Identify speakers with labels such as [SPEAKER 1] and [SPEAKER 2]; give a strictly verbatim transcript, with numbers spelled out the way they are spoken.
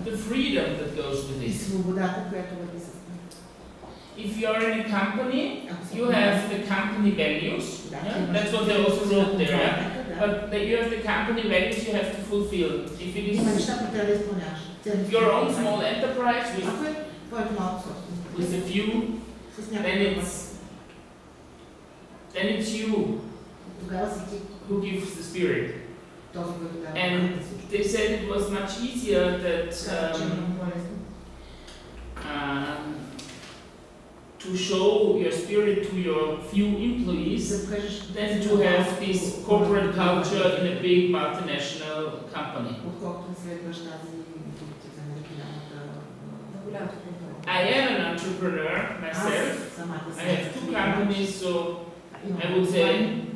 [SPEAKER 1] the freedom that goes with
[SPEAKER 2] И
[SPEAKER 1] it.
[SPEAKER 2] свободата, която върви с това.
[SPEAKER 1] If you are in a company, you have the company values. Yeah? That's what they also wrote there. Yeah? But that you have the company values you have to fulfill. If it is
[SPEAKER 2] Има неща, които трябва да изпълняваш.
[SPEAKER 1] your own small enterprise with,
[SPEAKER 2] Ако е твоето малко собствено.
[SPEAKER 1] with a few,
[SPEAKER 2] С
[SPEAKER 1] then
[SPEAKER 2] някаква
[SPEAKER 1] it's then it's you
[SPEAKER 2] тогава си ти
[SPEAKER 1] who gives the spirit.
[SPEAKER 2] този, който дава.
[SPEAKER 1] And they said it was much easier that um, um, to show your spirit to your few employees than to have this corporate culture in a big multinational company. I am an entrepreneur myself. I have two companies, so I would say